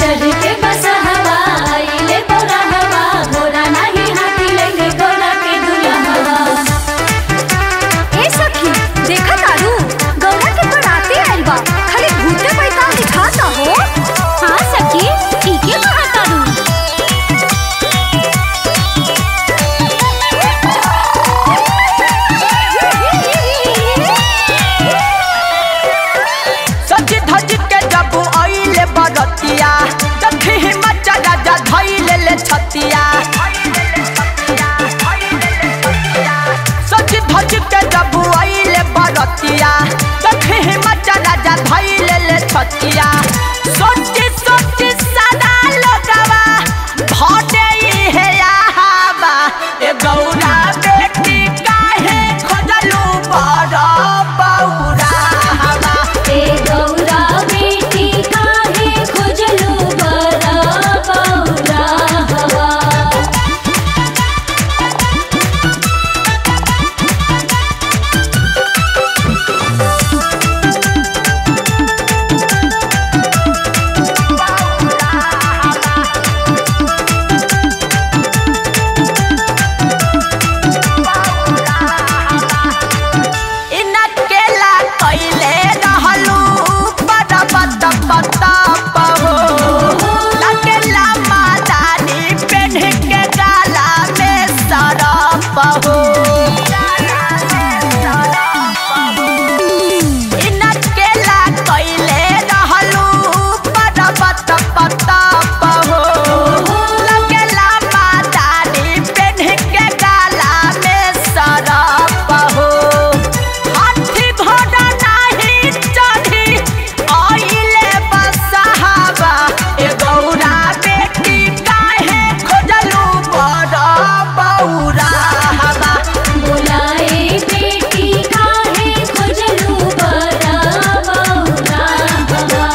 चढ़ के बस हवा आइले बोरा हवा बोरा नहीं हाथी लइले गोरा के दुल्हवा। ए सखी देखा तारू गौरा के बराती आइल बा खाली भूते पैसा दिखाता हो। हाँ सखी ठीक है कहा तारू। सज धज के जब आइले बरतिया देखी मचा राजा धइले ले छतिया। सज धज के जब आइले बरतिया देखी मचा राजा धइले ले छतिया। सोची सोची सदा लगवा भटे हे आवा ए गौरा बेटी काहे खोजलू बड़ा बौरा। ए गौरा बेटी काहे खोजलू बड़ा बौरा हवा। इनकेला कइले रहलू बड़ा बता पता पहो लकेला मादानी पेन के गाला में सरप हो। इनकेला कइले रहलू बड़ा बता पता पहो लकेला मादानी पेन के गाला में सरप हो। हाथी घोड़ा नहीं चढ़ी आइले बसहावा ए गौरा बेटी काहे खोजलू बड़ा बौरा हवा। बुलाए बेटी काहे खोजलू बड़ा बौरा हवा।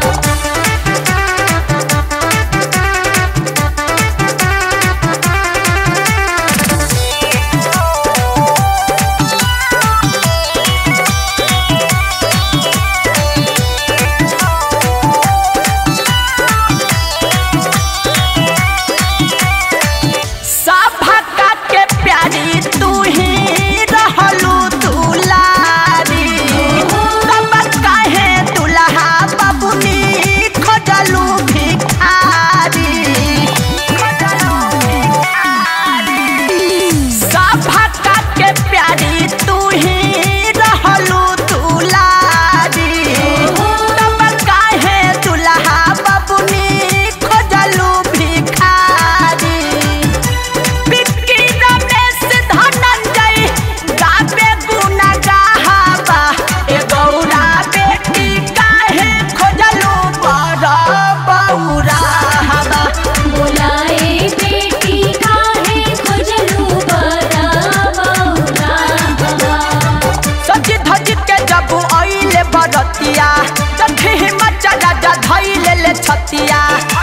सभा के प्यारी तू ही रहलू दुलारी तब काहे दुल्हा बबुनी खोजलू भिखारी। सभा के प्यारी तू ही रहलू दुलारी तब काहे दुल्हा बबुनी खोजलू भिखारी। बिक्की रमेश धनंजय गावे गुना गाहबा ए गौरा बेटी काहे खोजलू बड़ा बौरा हवा। बुलाए बेटी काहे खोजलू बड़ा बौरा हवा। सज धज के जब आइले बरतिया देखी मचा राजा धइले ले छतिया।